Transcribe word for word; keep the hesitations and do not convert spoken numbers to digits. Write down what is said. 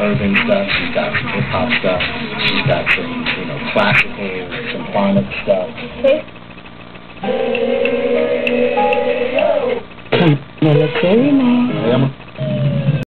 urban stuff, she's got some hip hop stuff, she's got some, you know, classical, symphonic stuff. Me lo sé, ¿no?